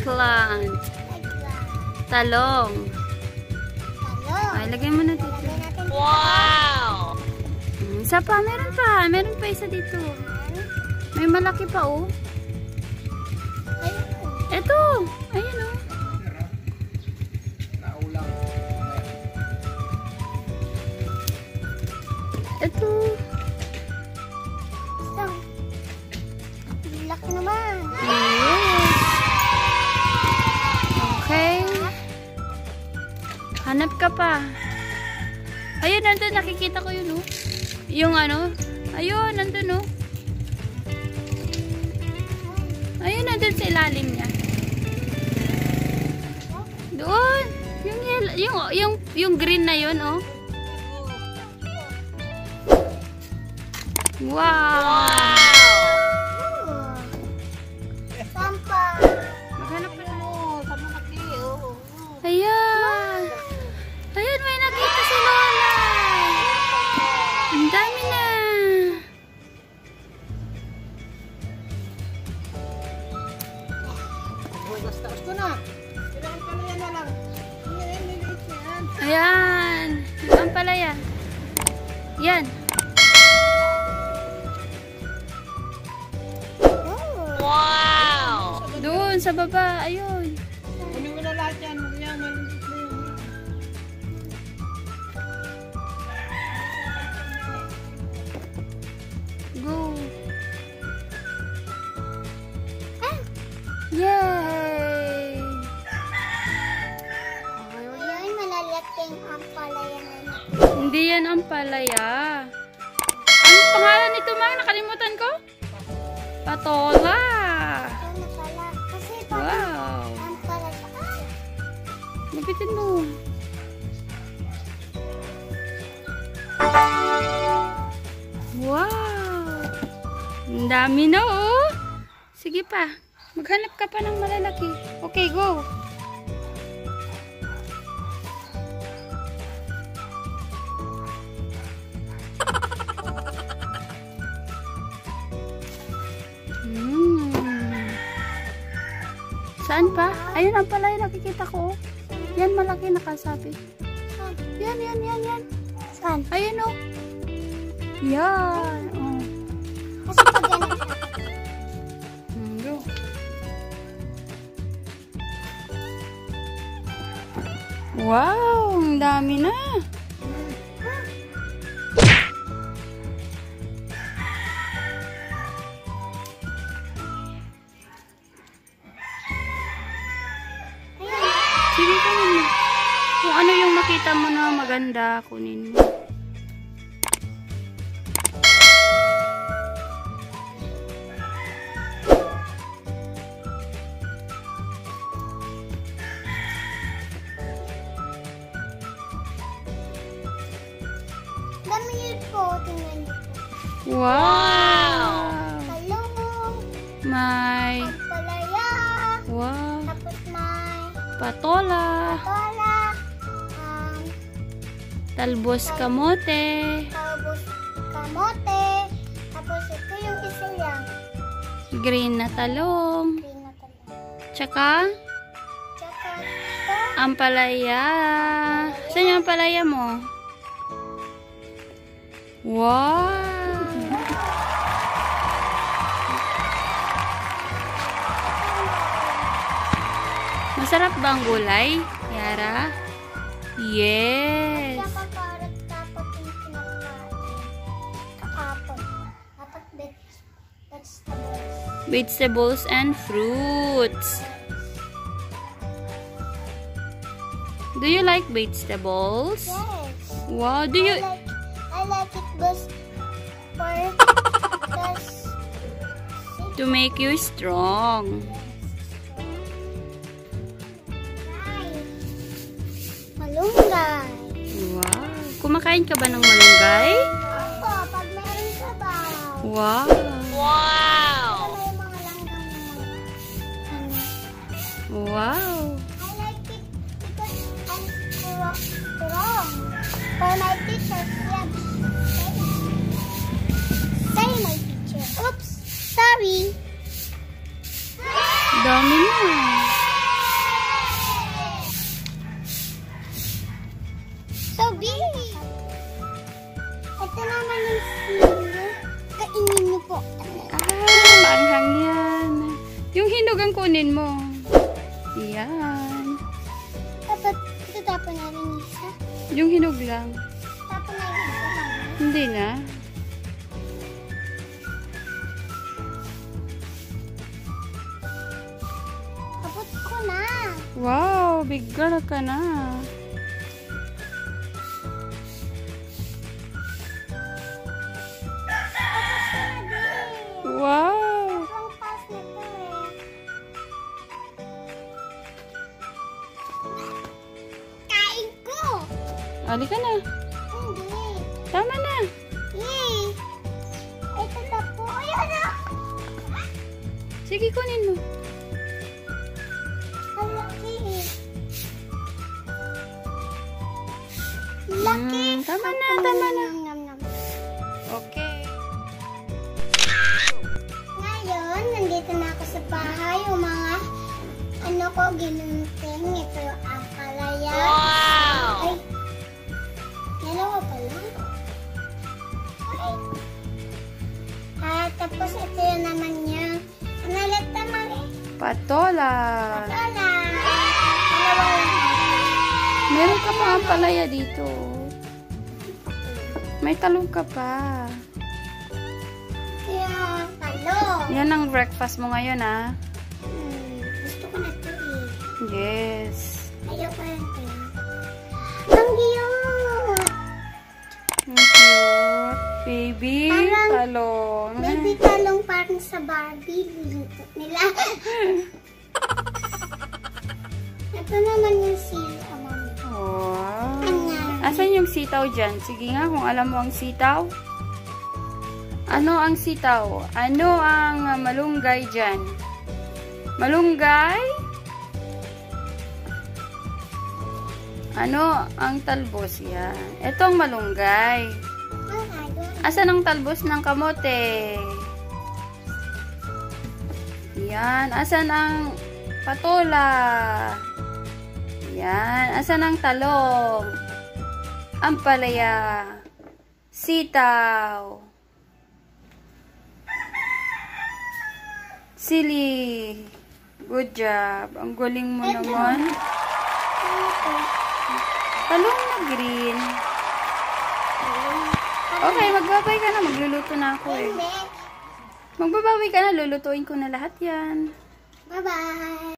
Eggplant. Talong. Ay, lagay mo na dito. Wow! Isa pa, meron pa. Meron pa isa dito. May malaki pa, oh. Ito. Ayun, oh. Ito. Laki naman. Yes. Okay. Hanap ka pa. Ayun, nandun. Nakikita ko yun, oh. Yung ano. Ayun, nandun, oh. Ayun, nandun sa ilalim niya. Doon. Yung green na yun, oh. Wow! Sampa. Maghanap ka na. Sa malaki, oh. Ayan! Ayan, may nakita si Lola! Ang dami na! Taas ko na. Kailangan pala yan na lang. Ayan! Yung ampalaya. Yan. Wow! Doon, sa baba. Ayun. Kunin mo na lahat yan. Yan, maliliit na yun. Go. Yay! Ayun, malalaking ampalaya na yun. Hindi yan ampalaya. Ang pangalan nito, Mang? Nakalimutan ko? Patola. Ano pala? Kasi Wow. ampalaya. Lapitin mo. Wow. Ang dami na, oh. Sige pa. Maghanap ka pa ng malalaki. Okay, go. Saan pa? Ayun ang pala yung nakikita ko. Yan, malaki nakasabi. Yan. Saan? Ayun, oh. Yan. Oh. Kasi pag ganun siya. Go. Wow, ang dami na. Sige ka naman. Kung ano yung makita mo na maganda, kunin mo. Dami yun po. Tingnan niyo po. Wow! Talong. May, Ampalaya. wow, Tapos may patola, patola. talbos kamote, Tapos kamote. Tapos ito yung isa lang. green na talong, Green na talong. tsaka Tsaka ito. ampalaya. Saan yung ampalaya mo? Wow! Masarap ba ang gulay, Yara? Yes! Tsaka carrot dapat yung kinakain. Kapon. Dapat vegetables. Vegetables and fruits. Do you like vegetables? Yes. Wow, do you... I like it best for this. To make you strong. Malunggay. Wow. Kumakain ka ba ng malunggay? Opo, pag meron sabaw. Wow. Wow! Ano yung mga langgam na ano. Wow. I like it because I'm strong. For my teacher, yeah. Say my teacher. Oops, sorry. Dami na. sili. Kainin niyo po. Maanghang yan. Yung hinog ang kunin mo. Yan. Dapat itatapon na rin isa. Yung hinog lang. Tapon na rin isa. Hindi na. Tapos ko na. Wow, big girl ka na. Wow. Ang pas na to eh. Kain ko. Ali ka na. Hindi. Tama na. Yay. Ito na po. Ayun na. Sige, kunin mo. Ang laki. Laki. Tama na, tama na. Nam, nam, nam. Okay. Ngayon, nandito na ako sa bahay. Yung mga ano ko, ginunting. Ito yung ampalaya. Wow! Ay, dalawa pala. Ay. Tapos ito yung naman niya. Analit naman eh. Patola. Wala. Dalawa lang. Meron ka pa ang palaya dito. May talong ka pa. Kaya, talo. Yan ang breakfast mo ngayon, ah. Gusto ko na ito eh. Yes. Ayoko yan ito. Ang cute. Ang cute. Baby Parang- talong. Baby talong parang sa Barbie. Luto nila. Ito naman yung sila, mami. Wow. Ayan. Asan yung sitaw dyan? Sige nga, kung alam mo ang sitaw. Ano ang sitaw? Ano ang malunggay dyan? Malunggay? Ano ang talbos? Yan. Ito ang malunggay. Asan ang talbos ng kamote? Yan. Asan ang patola? Yan. Asan ang talong? Ampalaya. Sitaw. Sili. Good job. Ang galing mo naman. Talong na green. Okay, magbabay ka na. Magluluto na ako eh. Magbabawi ka na. Lulutuin ko na lahat yan. Bye-bye.